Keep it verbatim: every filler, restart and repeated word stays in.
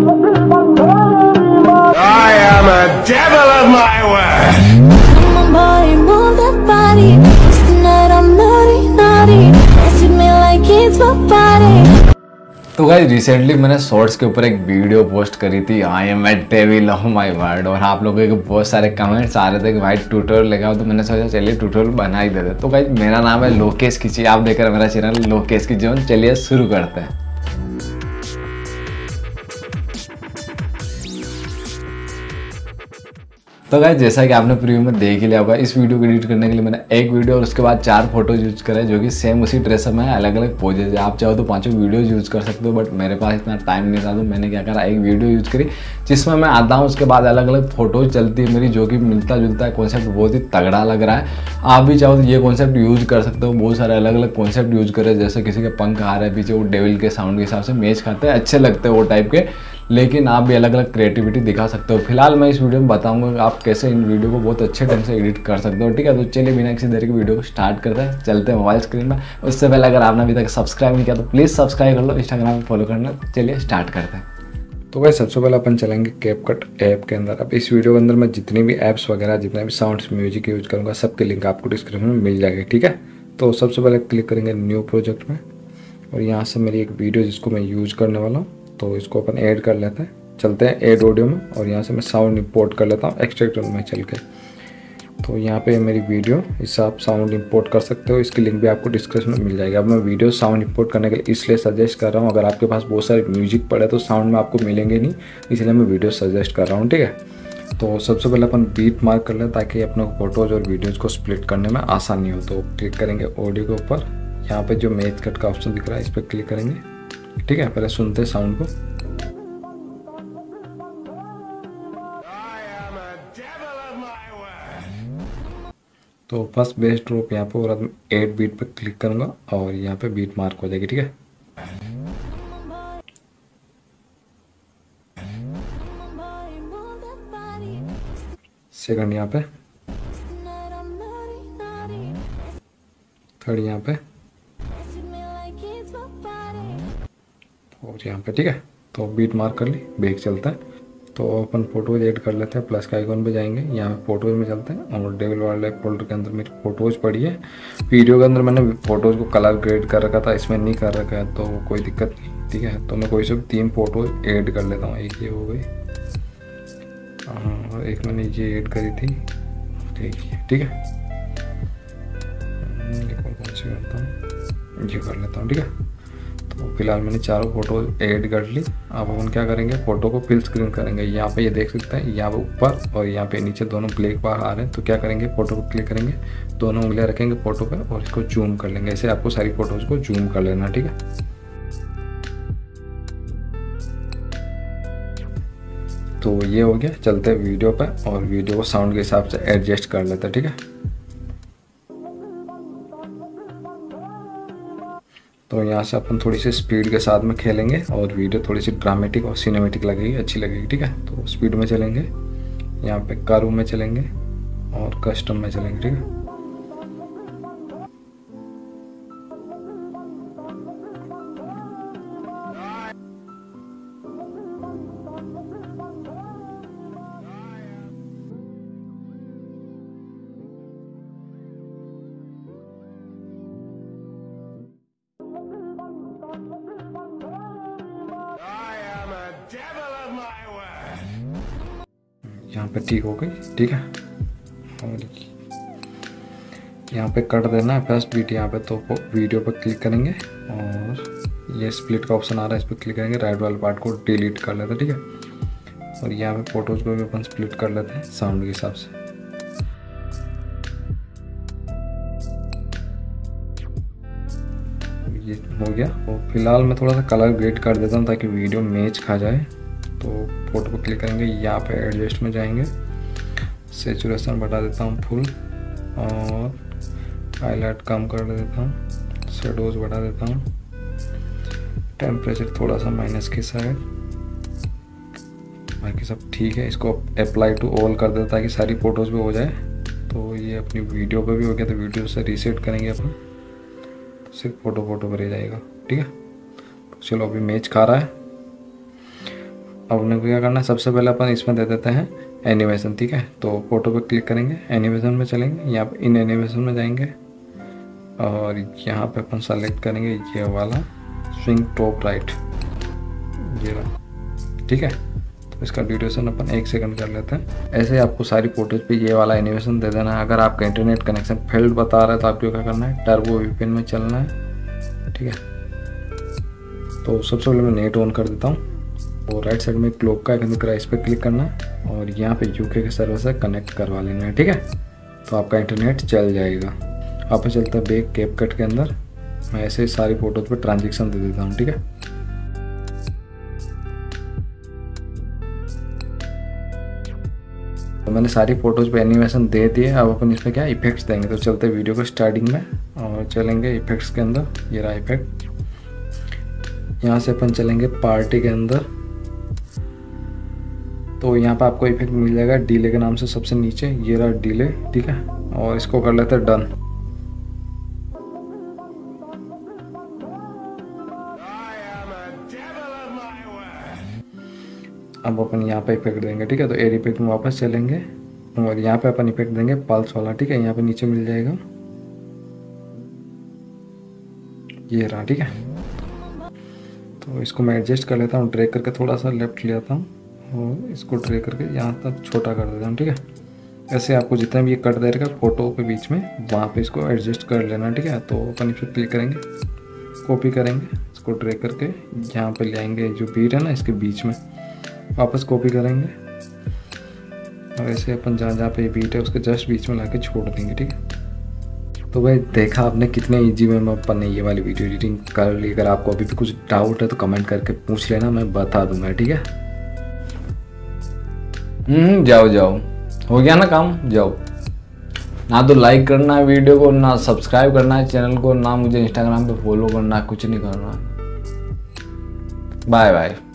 I am a devil of my word. Come on, boy, move that body. Tonight I'm naughty, naughty. Dance with me like it's my party. तो guys recently मैंने shorts के ऊपर एक video post करी थी I am a devil of my word, और आप लोगों के बहुत सारे कमेंट्स आ रहे थे कि भाई ट्यूटोरियल लगाओ, तो मैंने सोचा चलिए ट्यूटोरियल बना ही देते। तो गाइस मेरा नाम है लोकेश खिची, आप देख रहे हैं मेरा चैनल लोकेश खिची। चलिए शुरू करते हैं। तो गाइस जैसा कि आपने प्रीव्यू में देख ही लिया होगा, इस वीडियो को एडिट करने के लिए मैंने एक वीडियो और उसके बाद चार फोटोज यूज करे जो कि सेम उसी ड्रेस में अलग अलग पोजेज है। आप चाहो तो पांचों वीडियोज यूज कर सकते हो, बट मेरे पास इतना टाइम नहीं था, तो मैंने क्या करा, एक वीडियो यूज करी जिसमें मैं आता हूँ, उसके बाद अलग अलग फोटोज चलती है मेरी, जो कि मिलता जुलता है। कॉन्सेप्ट बहुत ही तगड़ा लग रहा है। आप भी चाहो तो ये कॉन्सेप्ट यूज कर सकते हो। बहुत सारे अलग अलग कॉन्सेप्ट यूज करे, जैसे किसी के पंख आ रहे हैं पीछे, वो डेविल के साउंड के हिसाब से मैच खाते हैं, अच्छे लगते हैं वो टाइप के। लेकिन आप भी अलग अलग क्रिएटिविटी दिखा सकते हो। फिलहाल मैं इस वीडियो में बताऊंगा कि आप कैसे इन वीडियो को बहुत अच्छे ढंग से एडिट कर सकते हो। ठीक है, तो चलिए बिना किसी देर की वीडियो को स्टार्ट करते हैं, चलते हैं मोबाइल स्क्रीन में। उससे पहले अगर आपने अभी तक सब्सक्राइब नहीं किया तो प्लीज़ सब्सक्राइब कर लो, इंस्टाग्राम में फॉलो करना। चलिए स्टार्ट करते हैं। तो भाई सबसे पहले अपन चलेंगे कैपकट ऐप के अंदर। अब इस वीडियो के अंदर मैं जितनी भी ऐप्स वगैरह, जितने भी साउंड्स म्यूजिक यूज करूँगा, सबके लिंक आपको डिस्क्रिप्शन में मिल जाएगी। ठीक है, तो सबसे पहले क्लिक करेंगे न्यू प्रोजेक्ट में, और यहाँ से मेरी एक वीडियो जिसको मैं यूज करने वाला हूँ, तो इसको अपन ऐड कर लेते हैं। चलते हैं ऐड ऑडियो में, और यहाँ से मैं साउंड इंपोर्ट कर लेता हूँ एक्सट्रैक्टर में चल के। तो यहाँ पे मेरी वीडियो, इससे आप साउंड इंपोर्ट कर सकते हो, इसकी लिंक भी आपको डिस्क्रिप्शन में मिल जाएगी। अब मैं वीडियो साउंड इंपोर्ट करने के लिए इसलिए सजेस्ट कर रहा हूँ, अगर आपके पास बहुत सारे म्यूजिक पड़े तो साउंड में आपको मिलेंगे नहीं, इसलिए मैं वीडियो सजेस्ट कर रहा हूँ। ठीक है, तो सबसे पहले अपन बीट मार्क कर लें ताकि अपने फोटोज़ और वीडियोज़ को स्प्लिट करने में आसानी हो। तो क्लिक करेंगे ऑडियो के ऊपर, यहाँ पर जो मैच कट का ऑप्शन दिख रहा है इस पर क्लिक करेंगे। ठीक है, पहले सुनते साउंड को। तो फर्स्ट बेस ड्रॉप यहाँ पे, और एट बीट पे क्लिक करूँगा और यहाँ पे बीट मार्क हो जाएगी। ठीक है, सेकंड यहाँ पे, थर्ड यहाँ पे, और यहाँ पे। ठीक है, तो बीट मार्क कर ली, बैक चलता है। तो अपन फोटोज ऐड कर लेते हैं, प्लस का आइकॉन पे जाएंगे, यहाँ पे फोटोज में चलते हैं, और डेविल वाले फोल्डर के अंदर मेरी फोटोज पड़ी है। वीडियो के अंदर मैंने फोटोज को कलर ग्रेड कर रखा था, इसमें नहीं कर रखा है, तो कोई दिक्कत नहीं। ठीक है, तो मैं कोई से भी तीन फोटोज ऐड कर लेता हूँ। एक ये हो गई, और एक मैंने ये ऐड करी थी, ठीक है। कौन सी करता हूँ, ये कर लेता हूँ। ठीक है, तो फिलहाल मैंने चारों फोटो ऐड कर ली। अब हम क्या करेंगे, फ़ोटो को फिल स्क्रीन करेंगे। यहाँ पे ये देख सकते हैं, यहाँ पे ऊपर और यहाँ पे नीचे दोनों ब्लैक बार आ रहे हैं। तो क्या करेंगे, फ़ोटो को क्लिक करेंगे, दोनों उंगलियाँ रखेंगे फ़ोटो पे और इसको जूम कर लेंगे। ऐसे आपको सारी फ़ोटोज़ को जूम कर लेना। ठीक है, तो ये हो गया। चलते हैं वीडियो पे, और वीडियो को साउंड के हिसाब से एडजस्ट कर लेते हैं। ठीक है, तो यहाँ से अपन थोड़ी सी स्पीड के साथ में खेलेंगे, और वीडियो थोड़ी सी ड्रामेटिक और सिनेमेटिक लगेगी, अच्छी लगेगी। ठीक है, तो स्पीड में चलेंगे, यहाँ पे कर्व में चलेंगे और कस्टम में चलेंगे। ठीक है, यहाँ पे ठीक हो गई। ठीक है, और यहाँ पे कर देना है फर्स्ट बीट यहाँ पे। तो वीडियो पर क्लिक करेंगे, और ये स्प्लिट का ऑप्शन आ रहा है, इस पर क्लिक करेंगे, राइट वाले पार्ट को डिलीट कर लेते हैं। ठीक है, और यहाँ पे फोटोज़ को भी अपन स्प्लिट कर लेते हैं साउंड के हिसाब से। ये हो गया, और फिलहाल मैं थोड़ा सा कलर ग्रेड कर देता हूँ ताकि वीडियो मैच खा जाए। तो फोटो को क्लिक करेंगे, यहाँ पे एडजस्ट में जाएंगे, सेचुरेशन बढ़ा देता हूँ फुल, और हाईलाइट कम कर देता हूँ, शेडोज बढ़ा देता हूँ, टेम्परेचर थोड़ा सा माइनस के साइड, बाकी सब ठीक है। इसको अप्लाई टू ऑल कर देता है कि सारी फोटोज़ पे हो जाए। तो ये अपनी वीडियो पे भी हो गया, तो वीडियो से रीसेट करेंगे अपन, तो सिर्फ फोटो फोटो पर रह जाएगा। ठीक है, तो चलो अभी मैच खा रहा है। अब अपने को क्या करना है, सबसे पहले अपन इसमें दे देते हैं एनिमेशन, ठीक है। तो फोटो पे क्लिक करेंगे, एनिमेशन में चलेंगे, यहाँ पे इन एनिमेशन में जाएंगे और यहाँ पे अपन सेलेक्ट करेंगे ये वाला स्विंग टॉप राइट, ये वाला, ठीक है। तो इसका ड्यूरेशन अपन एक सेकंड कर लेते हैं। ऐसे ही आपको सारी फोटोज पे ये वाला एनिमेशन दे देना है। अगर आपका इंटरनेट कनेक्शन फेल्ड बता रहा है तो आपको क्या करना है, टर्बो वीपीएन में चलना है, ठीक है। तो सबसे पहले मैं नेट ऑन कर देता हूँ और राइट साइड में क्लॉक का आइकन दिख रहा है, इस पर क्लिक करना है और यहाँ पे यूके के सर्वर से कनेक्ट करवा लेना है, ठीक है। तो आपका इंटरनेट चल जाएगा। आप चलता है बैक कैपकट के अंदर, मैं ऐसे सारी फोटोज पे ट्रांजेक्शन दे देता हूँ, ठीक है। तो मैंने सारी फोटोज पे एनिमेशन दे दिए। अब अपन इसमें क्या इफेक्ट्स देंगे। तो चलते हैं वीडियो को स्टार्टिंग में और चलेंगे इफेक्ट्स के अंदर, ये रहा इफेक्ट। यहाँ से अपन चलेंगे पार्टी के अंदर, तो यहाँ पे आपको इफेक्ट मिल जाएगा डीले के नाम से सबसे नीचे, ये रहा डीले, ठीक है। और इसको कर लेते हैं डन। अब अपन यहाँ पे इफेक्ट देंगे, ठीक है। तो एड इफेक्ट में वापस चलेंगे और यहाँ पे अपन इफेक्ट देंगे पल्स वाला, ठीक है। यहाँ पे नीचे मिल जाएगा, ये रहा, ठीक है। तो इसको मैं एडजस्ट कर लेता हूँ, ड्रैग करके थोड़ा सा लेफ्ट ले आता हूँ और इसको ड्रैग करके यहाँ तक छोटा कर देता हूँ, ठीक है। ऐसे आपको जितना भी ये कट देगा फोटो के बीच में, वहाँ पे इसको एडजस्ट कर लेना, ठीक है। तो अपन इस पर क्लिक करेंगे, कॉपी करेंगे, इसको ड्रैग करके यहाँ पे ले आएंगे, जो बीट है ना इसके बीच में, वापस कॉपी करेंगे और ऐसे अपन जहाँ जहाँ पे बीट है उसके जस्ट बीच में लाके छोड़ देंगे, ठीक है। तो भाई देखा आपने कितने इजी वे में अपन ने ये वाली वीडियो एडिटिंग कर ली। अगर आपको अभी भी कुछ डाउट है तो कमेंट करके पूछ लेना, मैं बता दूंगा, ठीक है। हम्म जाओ जाओ, हो गया ना काम, जाओ। ना तो लाइक करना है वीडियो को, ना सब्सक्राइब करना है चैनल को, ना मुझे इंस्टाग्राम पे फॉलो करना है, कुछ नहीं करना। Bye bye.